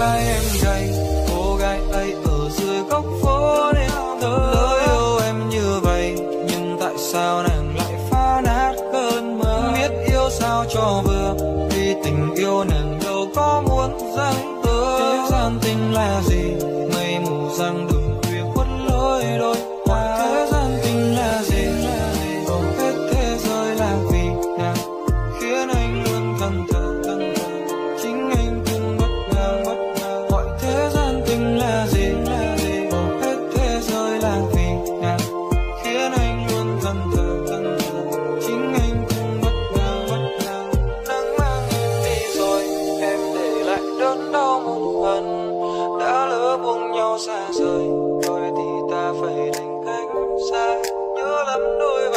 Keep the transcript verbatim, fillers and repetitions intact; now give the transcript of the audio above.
vai em gầy, cô gái ấy ở dưới góc phố nên lỡ yêu em như vậy. Nhưng tại sao nàng lại phá nát cơn mơ? Biết yêu sao cho vừa, vì tình yêu nàng đâu có muốn dang tơ. Thế gian tình là gì? Mây mù giăng đường khuya khuất lối đôi ta. Thế gian tình là gì? Hầu hết thế giới là vì nàng khiến anh luôn thẫn thờ, chính anh cũng bất ngờ, bất ngờ. Hỏi thế gian tình là gì? Hầu hết thế giới là vì nàng khiến anh luôn thẫn thờ, thẫn thờ, chính anh cũng bất ngờ, bất ngờ. Nắng mang em đi rồi, em để lại đớn đau một phần. Đã lỡ buông nhau xa rời, rồi thì ta phải thành cách xa. Nhớ lắm đôi